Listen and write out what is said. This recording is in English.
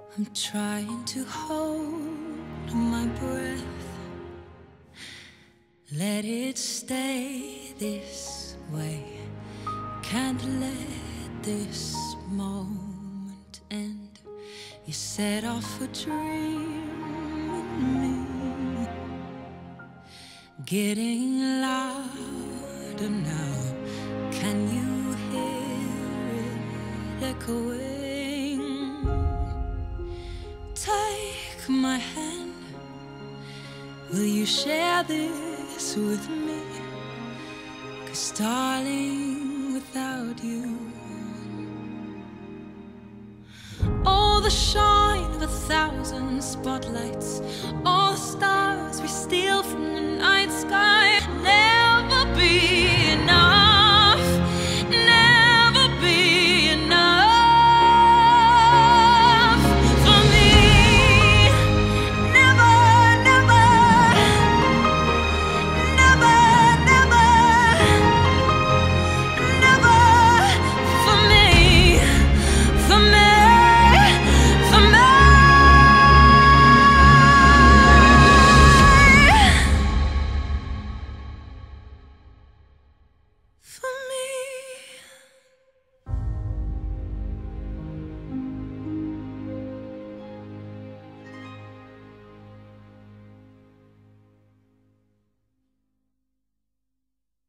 I'm trying to hold my breath. Let it stay this way. Can't let this moment end. You set off a dream in me, getting louder now. Can you hear it echoing? Take my hand. Will you share this with me? 'Cause darling, without you, all the shine of 1,000 spotlights, all the stars we steal from the night sky,